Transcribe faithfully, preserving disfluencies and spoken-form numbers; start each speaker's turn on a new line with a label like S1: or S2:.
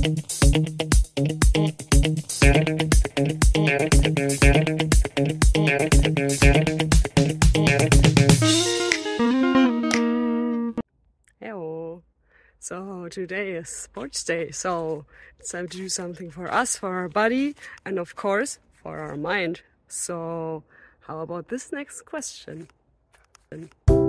S1: Hello. So today is sports day, so it's time to do something for us, for our body, and of course for our mind. So how about this next question?